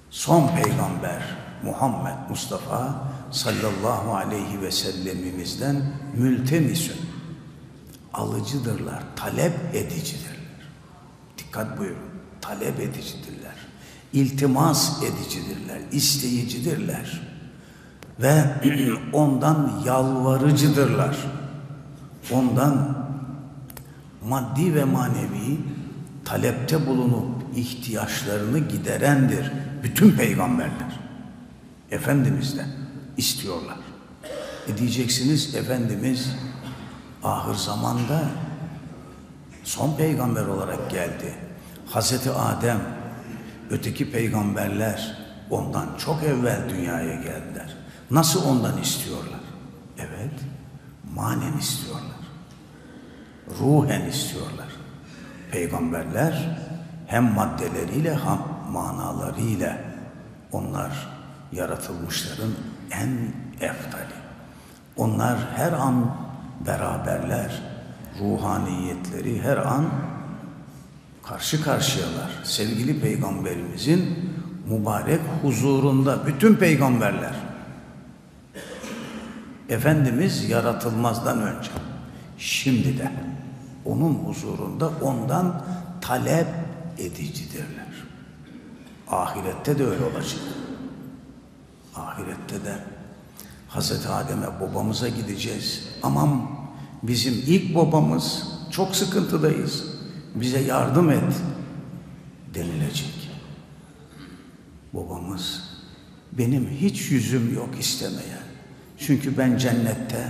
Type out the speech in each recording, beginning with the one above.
son peygamber Muhammed Mustafa sallallahu aleyhi ve sellemimizden mültemisün, alıcıdırlar, talep edicidirler. Dikkat buyurun, talep edicidirler, iltimas edicidirler, isteyicidirler ve ondan yalvarıcıdırlar. Ondan maddi ve manevi talepte bulunup ihtiyaçlarını giderendir bütün peygamberler. Efendimiz'den istiyorlar. Diyeceksiniz Efendimiz ahir zamanda son peygamber olarak geldi. Hazreti Adem, öteki peygamberler ondan çok evvel dünyaya geldiler. Nasıl ondan istiyorlar? Evet, manen istiyorlar. Ruhen istiyorlar. Peygamberler hem maddeleriyle hem manalarıyla onlar yaratılmışların en efdali. Onlar her an beraberler. Ruhaniyetleri her an karşı karşıyalar. Sevgili Peygamberimizin mübarek huzurunda bütün peygamberler. Efendimiz yaratılmazdan önce, şimdi de onun huzurunda ondan talep edicidirler. Ahirette de öyle olacak. Ahirette de Hazreti Adem'e, babamıza gideceğiz. Aman bizim ilk babamız, çok sıkıntıdayız, bize yardım et denilecek. Babamız, benim hiç yüzüm yok istemeye. Çünkü ben cennette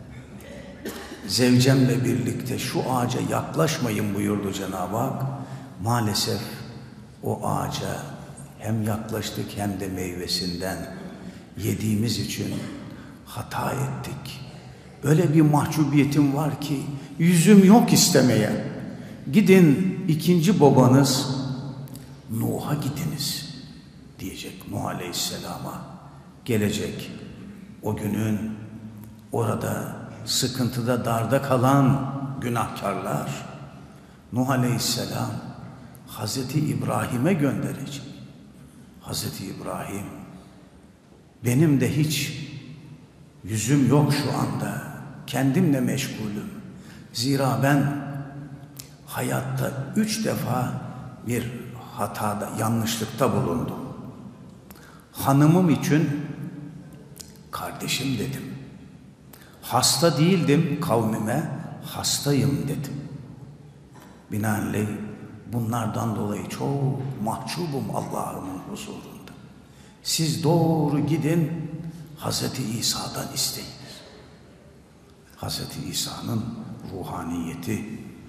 zevcemle birlikte şu ağaca yaklaşmayın buyurdu Cenab-ı Hak. Maalesef o ağaca hem yaklaştık hem de meyvesinden yediğimiz için hata ettik. Öyle bir mahcubiyetim var ki yüzüm yok istemeye. Gidin ikinci babanız Nuh'a gidiniz diyecek. Nuh Aleyhisselam'a gelecek. O günün orada sıkıntıda, darda kalan günahkarlar Nuh Aleyhisselam Hazreti İbrahim'e gönderecek. Hazreti İbrahim, benim de hiç yüzüm yok şu anda, kendimle meşgulüm. Zira ben hayatta 3 defa bir hatada, yanlışlıkta bulundum. Hanımım için kardeşim dedim. Hasta değildim, kavmime hastayım dedim. Binaenaleyh bunlardan dolayı çok mahcubum Allah'ımın huzurunda. Siz doğru gidin, Hazreti İsa'dan isteyiniz. Hazreti İsa'nın ruhaniyeti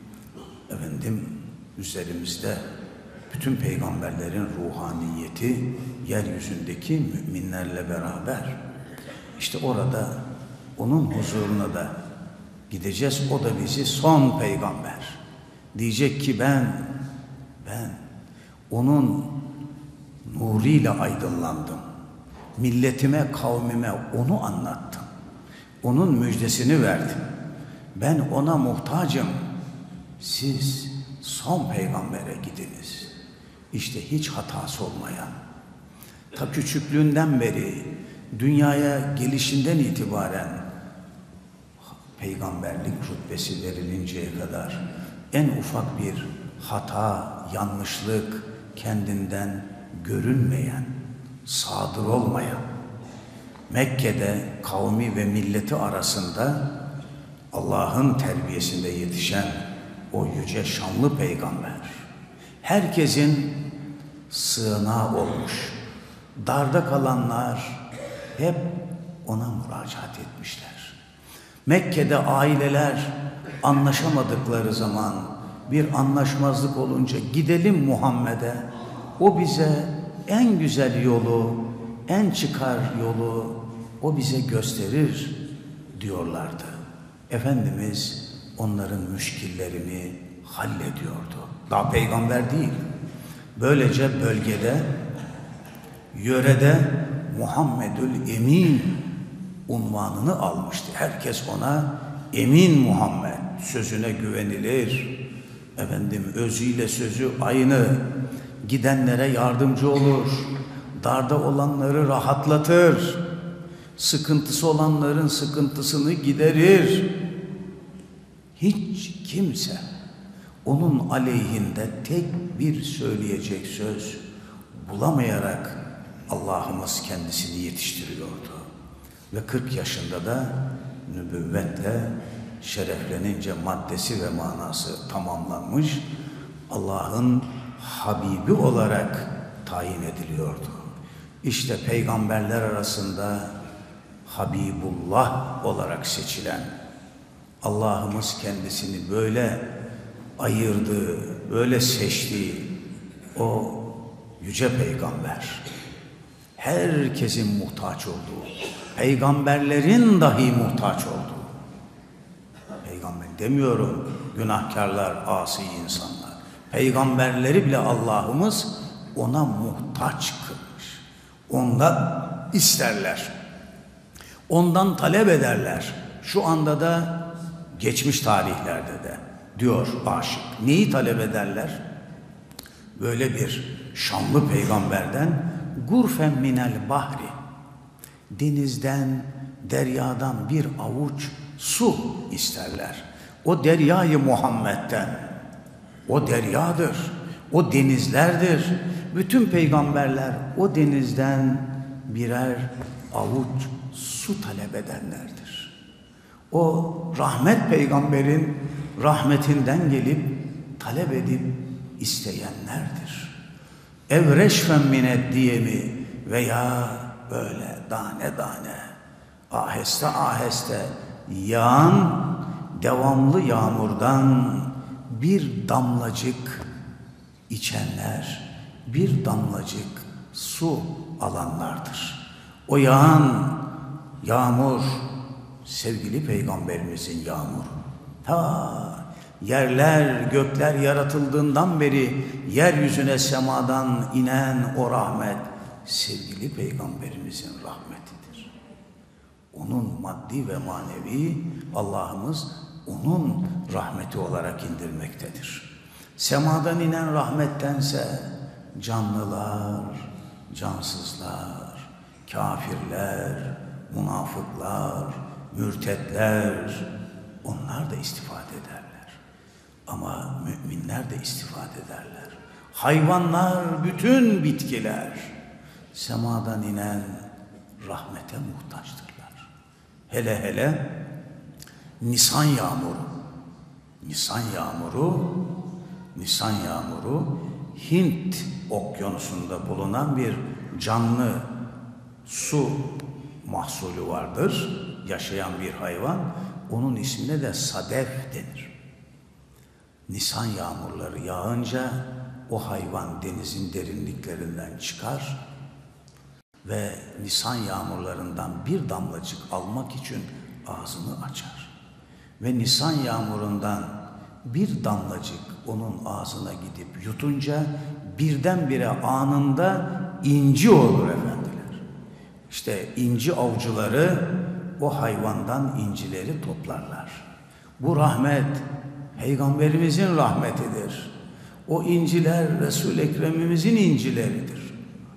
üzerimizde, bütün peygamberlerin ruhaniyeti yeryüzündeki müminlerle beraber. İşte orada onun huzuruna da gideceğiz. O da bizi son peygamber. Diyecek ki ben onun nuruyla aydınlandım. Milletime, kavmime onu anlattım. Onun müjdesini verdim. Ben ona muhtacım. Siz son peygambere gidiniz. İşte hiç hatası olmayan, ta küçüklüğünden beri dünyaya gelişinden itibaren peygamberlik rütbesi verilinceye kadar en ufak bir hata, yanlışlık kendinden görünmeyen, sadır olmayan, Mekke'de kavmi ve milleti arasında Allah'ın terbiyesinde yetişen o yüce şanlı peygamber, herkesin sığınağı olmuş. Darda kalanlar hep ona müracaat etmişler. Mekke'de aileler anlaşamadıkları zaman, bir anlaşmazlık olunca gidelim Muhammed'e, o bize en güzel yolu, en çıkar yolu o bize gösterir diyorlardı. Efendimiz onların müşkillerini hallediyordu. Daha peygamber değil. Böylece bölgede, yörede Muhammedül Emin unvanını almıştı. Herkes ona Emin Muhammed, sözüne güvenilir. Özüyle sözü aynı. Gidenlere yardımcı olur. darda olanları rahatlatır, sıkıntısı olanların sıkıntısını giderir. Hiç kimse onun aleyhinde tek bir söyleyecek söz bulamayarak Allah'ımız kendisini yetiştiriyordu. Ve 40 yaşında da nübüvvetle şereflenince maddesi ve manası tamamlanmış, Allah'ın Habibi olarak tayin ediliyordu. İşte peygamberler arasında Habibullah olarak seçilen, Allah'ımız kendisini böyle ayırdığı, böyle seçtiği o yüce peygamber, herkesin muhtaç olduğu, peygamberlerin dahi muhtaç olduğu, peygamber demiyorum, günahkarlar, asi insanlar, peygamberleri bile Allah'ımız ona muhtaç kılmış. Ondan isterler, ondan talep ederler. Şu anda da, geçmiş tarihlerde de diyor aşık. Neyi talep ederler? Böyle bir şanlı peygamberden gurfen minel bahri, denizden, deryadan bir avuç su isterler. O deryayı Muhammed'den, o deryadır, o denizlerdir. Bütün peygamberler o denizden birer avuç su talep edenlerdir. O rahmet peygamberin rahmetinden gelip talep edip isteyenlerdir. Evreşfen mined diyemi veya böyle tane tane, aheste aheste yağan devamlı yağmurdan bir damlacık içenler, bir damlacık su alanlardır. O yağan yağmur, sevgili peygamberimizin yağmuru. Ta yerler, gökler yaratıldığından beri yeryüzüne semadan inen o rahmet, sevgili peygamberimizin rahmetidir. Onun maddi ve manevi Allah'ımız onun rahmeti olarak indirmektedir. Semadan inen rahmettense canlılar, cansızlar, kafirler, münafıklar, mürtetler, onlar da istifade ederler. Ama müminler de istifade ederler. Hayvanlar, bütün bitkiler semadan inen rahmete muhtaçtırlar. Hele hele Nisan yağmuru. Nisan yağmuru Hint okyanusunda bulunan bir canlı su mahsulü vardır. Yaşayan bir hayvan. Onun ismine de sadef denir. Nisan yağmurları yağınca o hayvan denizin derinliklerinden çıkar ve Nisan yağmurlarından bir damlacık almak için ağzını açar. Ve Nisan yağmurundan bir damlacık onun ağzına gidip yutunca birdenbire anında inci olur efendiler. İşte inci avcıları o hayvandan incileri toplarlar. Bu rahmet peygamberimizin rahmetidir. O inciler Resul-i Ekrem'imizin incileridir.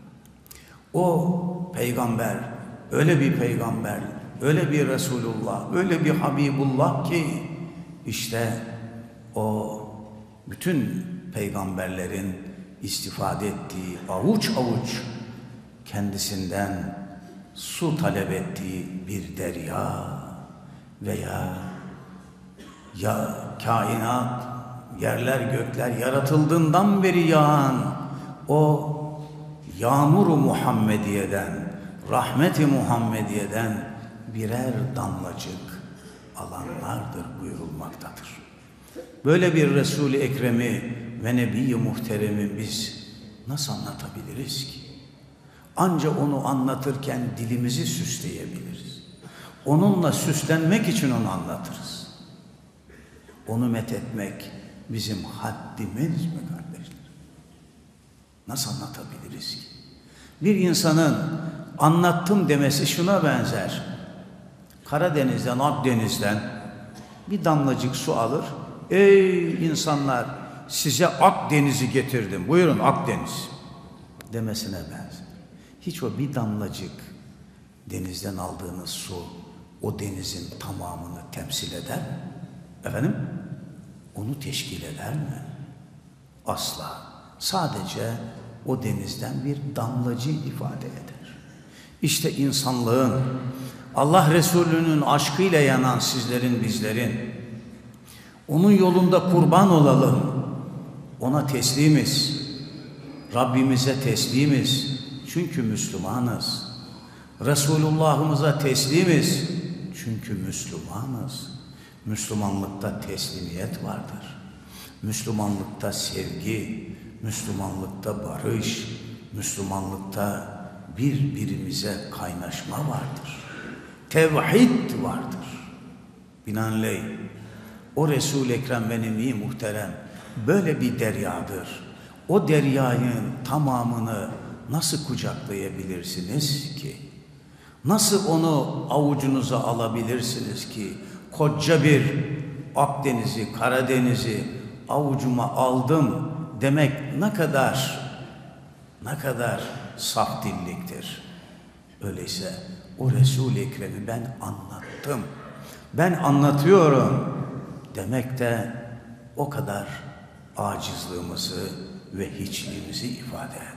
O peygamber öyle bir peygamber, öyle bir Resulullah, öyle bir Habibullah ki işte o bütün peygamberlerin istifade ettiği avuç avuç kendisinden su talep ettiği bir derya veya ya kainat, yerler gökler yaratıldığından beri yağan o yağmuru Muhammediye'den, rahmeti Muhammediye'den birer damlacık alanlardır buyurulmaktadır. Böyle bir Resul-i Ekrem'i ve Nebi-i Muhterem'i biz nasıl anlatabiliriz ki? Ancak onu anlatırken dilimizi süsleyebiliriz. Onunla süslenmek için onu anlatırız. Onu methetmek bizim haddimiz mi kardeşler? Nasıl anlatabiliriz ki? Bir insanın anlattım demesi şuna benzer. Karadeniz'den, Akdeniz'den bir damlacık su alır. Ey insanlar, size Akdeniz'i getirdim. Buyurun Akdeniz demesine benzer. hiç o bir damlacık denizden aldığınız su o denizin tamamını temsil eder mi? Efendim? Onu teşkil eder mi? Asla. Sadece o denizden bir damlacığı ifade eder. İşte insanlığın, Allah Resulü'nün aşkıyla yanan sizlerin, bizlerin, onun yolunda kurban olalım. Ona teslimiz. Rabbimize teslimiz. Çünkü Müslümanız. Resulullah'ımıza teslimiz. Çünkü Müslümanız. Müslümanlıkta teslimiyet vardır. Müslümanlıkta sevgi, Müslümanlıkta barış, Müslümanlıkta birbirimize kaynaşma vardır. Tevhid vardır. Binaenaleyh o Resul-i Ekrem ve Nebi Muhterem böyle bir deryadır. O deryayın tamamını nasıl kucaklayabilirsiniz ki? Nasıl onu avucunuza alabilirsiniz ki? Koca bir Akdeniz'i, Karadeniz'i avucuma aldım demek ne kadar saf dilliktir. Öyleyse o Resul-i Ekrem'i ben anlattım, ben anlatıyorum demek de o kadar acizliğimizi ve hiçliğimizi ifade eder.